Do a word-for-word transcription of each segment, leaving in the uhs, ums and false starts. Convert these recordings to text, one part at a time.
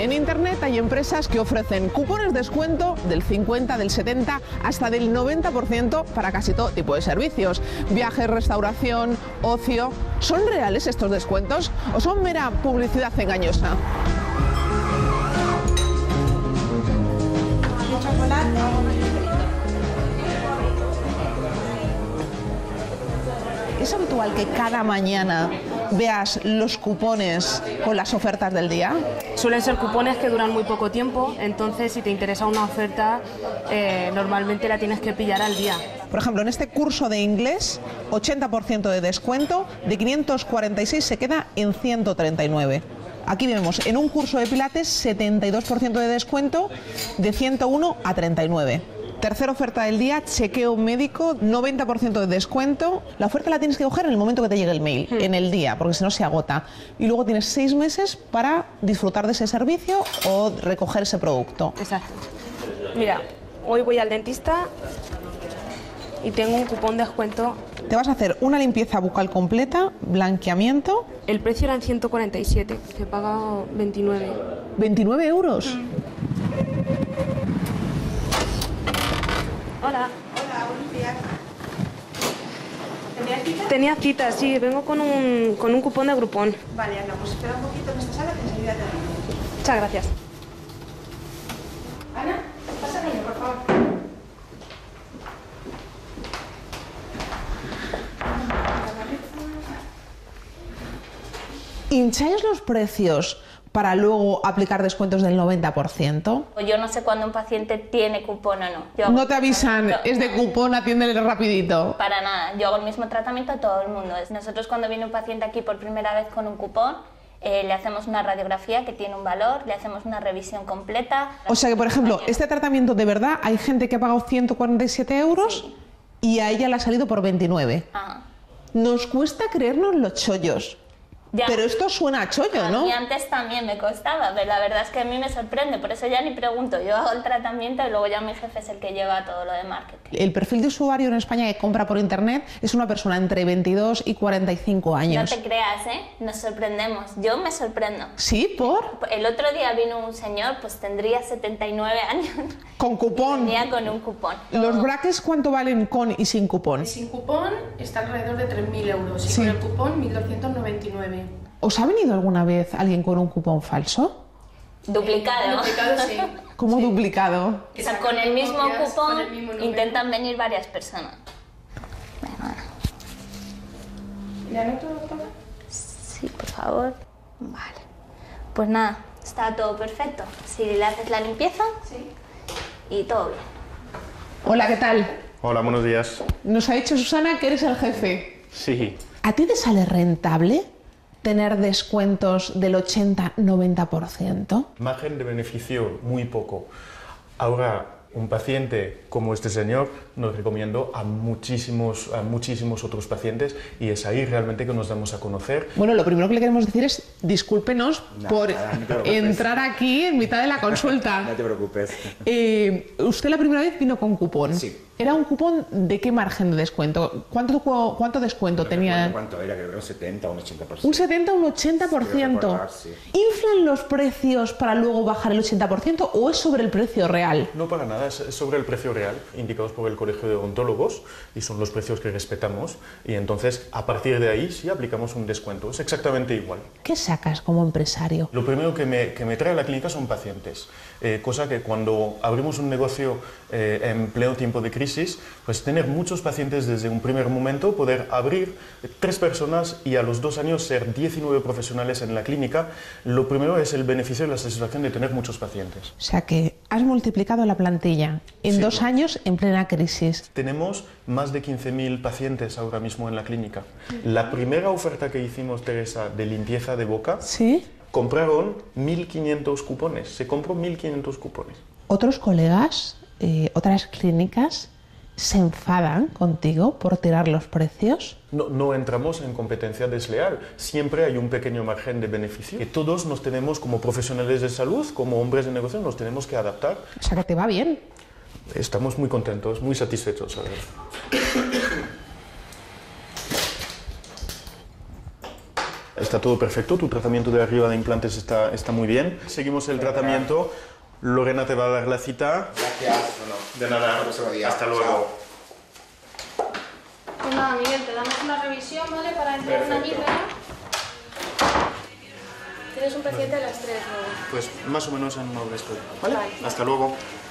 En Internet hay empresas que ofrecen cupones de descuento del cincuenta, del setenta, hasta del noventa por ciento para casi todo tipo de servicios. Viajes, restauración, ocio. ¿Son reales estos descuentos o son mera publicidad engañosa? ¿Es habitual que cada mañana veas los cupones con las ofertas del día? Suelen ser cupones que duran muy poco tiempo, entonces si te interesa una oferta, eh, normalmente la tienes que pillar al día. Por ejemplo, en este curso de inglés, ochenta por ciento de descuento, de quinientos cuarenta y seis se queda en ciento treinta y nueve. Aquí vemos en un curso de pilates setenta y dos por ciento de descuento, de ciento uno a treinta y nueve. Tercera oferta del día, chequeo médico, noventa por ciento de descuento. La oferta la tienes que coger en el momento que te llegue el mail, hmm. en el día, porque si no se agota. Y luego tienes seis meses para disfrutar de ese servicio o recoger ese producto. Exacto. Mira, hoy voy al dentista y tengo un cupón de descuento. Te vas a hacer una limpieza bucal completa, blanqueamiento. El precio eran ciento cuarenta y siete, que he pagado veintinueve. ¿veintinueve euros? Hmm. Hola. Hola, buenos días. ¿Tenías cita? Tenía cita, sí. Vengo con un, con un cupón de Groupon. Vale, Ana, pues espera un poquito en esta sala que enseguida te digo. Muchas gracias. Ana, pasa niño, por favor. ¿Hincháis los precios para luego aplicar descuentos del noventa por ciento? Yo no sé cuándo un paciente tiene cupón o no. Yo no te avisan, es de cupón, atiéndele rapidito. Para nada, yo hago el mismo tratamiento a todo el mundo. Nosotros cuando viene un paciente aquí por primera vez con un cupón, eh, le hacemos una radiografía que tiene un valor, le hacemos una revisión completa. O sea que, por ejemplo, este tratamiento de verdad, hay gente que ha pagado ciento cuarenta y siete euros sí. y a ella le ha salido por veintinueve. Ajá. Nos cuesta creernos los chollos. Ya. Pero esto suena a chollo, ¿no? Y antes también me costaba, pero la verdad es que a mí me sorprende, por eso ya ni pregunto. Yo hago el tratamiento y luego ya mi jefe es el que lleva todo lo de marketing. El perfil de usuario en España que compra por internet es una persona entre veintidós y cuarenta y cinco años. No te creas, ¿eh? Nos sorprendemos. Yo me sorprendo. ¿Sí? ¿Por? El otro día vino un señor, pues tendría setenta y nueve años. ¿Con cupón? Venía con un cupón. ¿Los brackets cuánto valen con y sin cupón? Sin cupón está alrededor de tres mil euros y sí. con el cupón mil doscientos noventa y nueve. ¿Os ha venido alguna vez alguien con un cupón falso? Duplicado. Eh, duplicado, sí. ¿Cómo sí. duplicado? O sea, con el mismo copias, cupón el mismo intentan venir varias personas. ¿Le anoto, doctora? Sí, por favor. Vale. Pues nada, está todo perfecto. Si le haces la limpieza sí. y todo bien. Hola, ¿qué tal? Hola, buenos días. Nos ha dicho Susana que eres el jefe. Sí. ¿A ti te sale rentable tener descuentos del ochenta a noventa por ciento? Margen de beneficio muy poco. Ahora, un paciente como este señor nos recomiendo a muchísimos, a muchísimos otros pacientes y es ahí realmente que nos damos a conocer. Bueno, lo primero que le queremos decir es discúlpenos no, por nada, no entrar aquí en mitad de la consulta. No te preocupes. Eh, usted la primera vez vino con cupón. Sí. ¿Era un cupón de qué margen de descuento? ¿Cuánto, cuánto descuento no tenía? ¿Cuánto era? Creo que era un setenta o un ochenta por ciento. ¿Un setenta o un ochenta por ciento? Recordar, sí. ¿Inflan los precios para luego bajar el ochenta por ciento o es sobre el precio real? No, para nada, es sobre el precio real, indicados por el Colegio de Odontólogos, y son los precios que respetamos, y entonces a partir de ahí sí aplicamos un descuento, es exactamente igual. ¿Qué sacas como empresario? Lo primero que me, que me trae a la clínica son pacientes, eh, cosa que cuando abrimos un negocio eh, en pleno tiempo de crisis, pues tener muchos pacientes desde un primer momento, poder abrir tres personas y a los dos años ser diecinueve profesionales en la clínica, lo primero es el beneficio y la satisfacción de tener muchos pacientes. O sea que has multiplicado la plantilla en Sí, dos ¿no? años en plena crisis. Tenemos más de quince mil pacientes ahora mismo en la clínica. La primera oferta que hicimos, Teresa, de limpieza de boca, ¿Sí? compraron mil quinientos cupones. Se compró mil quinientos cupones. ¿Otros colegas, eh, otras clínicas, se enfadan contigo por tirar los precios? No, no entramos en competencia desleal. Siempre hay un pequeño margen de beneficio. Que todos nos tenemos, como profesionales de salud, como hombres de negocio, nos tenemos que adaptar. O sea que te va bien. Estamos muy contentos, muy satisfechos. A ver. Está todo perfecto, tu tratamiento de arriba de implantes está, está muy bien. Seguimos el tratamiento. Lorena te va a dar la cita. Gracias. De nada. Hasta luego. Pues nada, Miguel, te damos una revisión, ¿vale? Para entrar en una mirra. Tienes un paciente a las tres, ¿no? Pues más o menos en una hora estoy. ¿Vale? Vale. Hasta luego.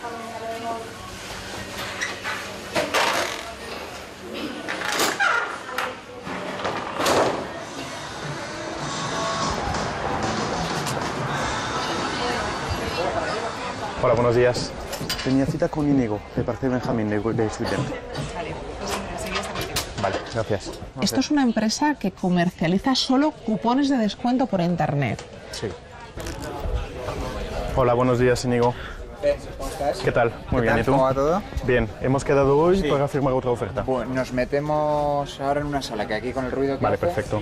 Hola, buenos días. Tenía cita con Íñigo, de parte de Benjamín, de, de Sweden. Vale, pues enseguida está contigo. Vale, gracias. Esto es una empresa que comercializa solo cupones de descuento por internet. Sí. Hola, buenos días, Íñigo. ¿Cómo estás? ¿Qué tal? Muy ¿Qué bien, tal? ¿y tú? ¿Cómo va todo? Bien, hemos quedado hoy Sí. para firmar otra oferta. Bueno, nos metemos ahora en una sala, que aquí con el ruido que Vale, hace... perfecto.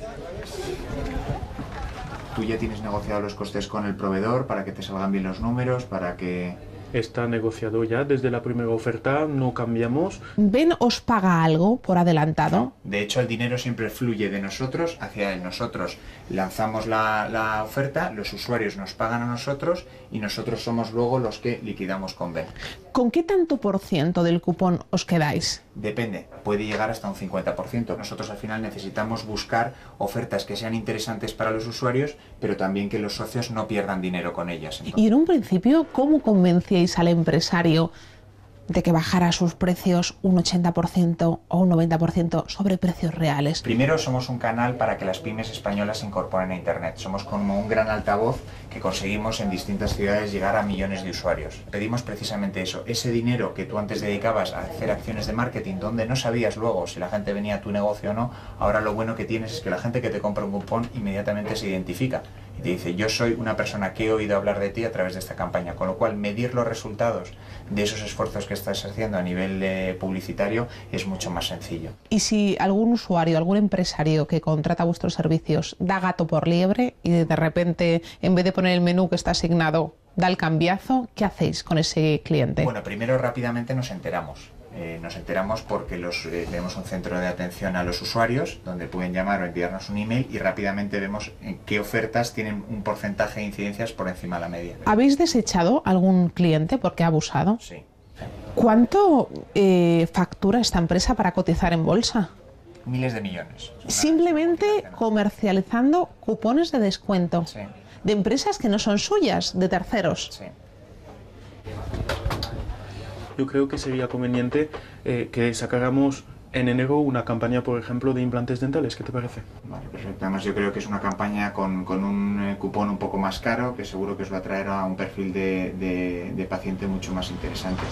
Tú ya tienes negociado los costes con el proveedor para que te salgan bien los números, para que... Está negociado ya desde la primera oferta, no cambiamos. ¿Ben os paga algo por adelantado? De hecho, el dinero siempre fluye de nosotros hacia él. Nosotros lanzamos la, la oferta, los usuarios nos pagan a nosotros y nosotros somos luego los que liquidamos con Ben. ¿Con qué tanto por ciento del cupón os quedáis? Depende, puede llegar hasta un cincuenta por ciento. Nosotros al final necesitamos buscar ofertas que sean interesantes para los usuarios, pero también que los socios no pierdan dinero con ellas. Entonces, Y en un principio, ¿cómo convencíais al empresario de que bajara sus precios un ochenta por ciento o un noventa por ciento sobre precios reales? primero, somos un canal para que las pymes españolas se incorporen a Internet. Somos como un gran altavoz que conseguimos en distintas ciudades llegar a millones de usuarios. Pedimos precisamente eso, ese dinero que tú antes dedicabas a hacer acciones de marketing donde no sabías luego si la gente venía a tu negocio o no, ahora lo bueno que tienes es que la gente que te compra un cupón inmediatamente se identifica y te dice, yo soy una persona que he oído hablar de ti a través de esta campaña, con lo cual medir los resultados de esos esfuerzos que estás haciendo a nivel eh, publicitario es mucho más sencillo. Y si algún usuario, algún empresario que contrata vuestros servicios da gato por liebre y de repente, en vez de poner el menú que está asignado, da el cambiazo, ¿qué hacéis con ese cliente? Bueno, primero rápidamente nos enteramos. Eh, nos enteramos porque los, eh, tenemos un centro de atención a los usuarios donde pueden llamar o enviarnos un email y rápidamente vemos en qué ofertas tienen un porcentaje de incidencias por encima de la media. ¿Habéis desechado algún cliente porque ha abusado? Sí. ¿Cuánto eh, factura esta empresa para cotizar en bolsa? Miles de millones. Es una Simplemente cotización. comercializando cupones de descuento Sí. de empresas que no son suyas, de terceros. Sí. Yo creo que sería conveniente eh, que sacáramos en enero una campaña, por ejemplo, de implantes dentales. ¿Qué te parece? Vale, perfecto. Además yo creo que es una campaña con, con un eh, cupón un poco más caro que seguro que os va a traer a un perfil de, de, de paciente mucho más interesante.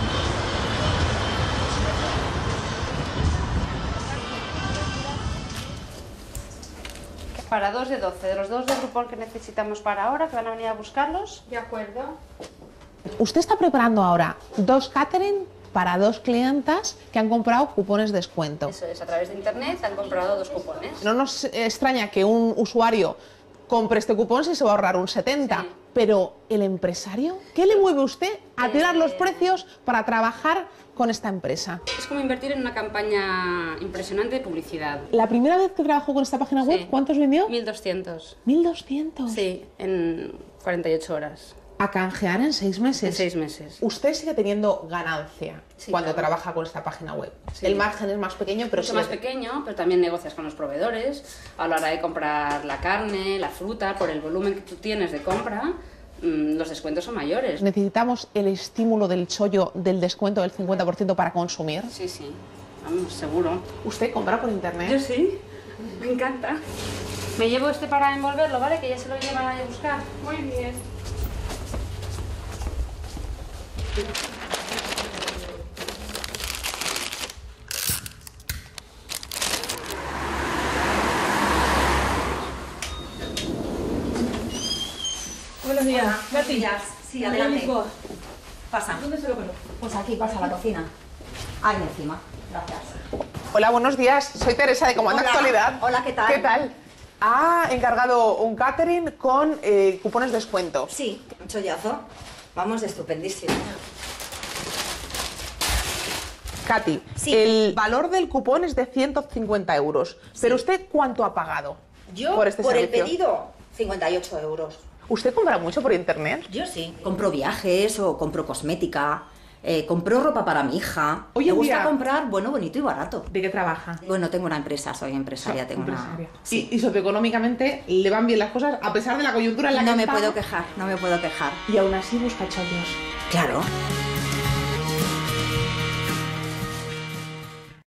Para dos de doce, de los dos de grupón que necesitamos para ahora, que van a venir a buscarlos. De acuerdo. Usted está preparando ahora dos catering para dos clientas que han comprado cupones de descuento. Eso es, a través de internet han comprado dos cupones. No nos extraña que un usuario compre este cupón si se va a ahorrar un setenta, Sí. pero el empresario, ¿qué le mueve a usted a tirar Eh. los precios para trabajar con esta empresa? Es como invertir en una campaña impresionante de publicidad. La primera vez que trabajó con esta página web, Sí. ¿cuántos vendió? mil doscientos. mil doscientos. Sí, en cuarenta y ocho horas. A canjear en seis meses. En seis meses. Usted sigue teniendo ganancia Sí, cuando claro. trabaja con esta página web. Sí. El margen es más pequeño, pero Mucho sí más le- pequeño, pero también negocias con los proveedores a la hora de comprar la carne, la fruta, por el volumen que tú tienes de compra, mmm, los descuentos son mayores. Necesitamos el estímulo del chollo del descuento del cincuenta por ciento para consumir. Sí, sí, vamos, seguro. ¿Usted compra por internet? Yo sí, me encanta. Me llevo este para envolverlo, ¿vale? Que ya se lo llevan a buscar. Muy bien. Buenos días. Buenos días. Sí, adelante. Pasa. ¿Dónde se lo coloco? Pues aquí, pasa a la cocina. Ahí encima. Gracias. Hola, buenos días. Soy Teresa de Comando Hola. Actualidad. Hola, ¿qué tal? ¿Qué tal? Ha encargado un catering con eh, cupones de descuento. Sí, un chollazo. Vamos, estupendísimo. Katy, Sí. el valor del cupón es de ciento cincuenta euros. ¿Pero usted cuánto ha pagado? Yo, por este por servicio? el pedido, cincuenta y ocho euros. ¿Usted compra mucho por internet? Yo sí. Compro viajes o compro cosmética, eh, compro ropa para mi hija. Hoy Me en gusta día- comprar bueno, bonito y barato. ¿De qué trabaja? Bueno, tengo una empresa, soy empresaria, tengo Empresaria. una... Sí. Y, y socioeconómicamente le van bien las cosas a pesar de la coyuntura en la No que me está. puedo quejar, no me puedo quejar. Y aún así busca chollos. Claro.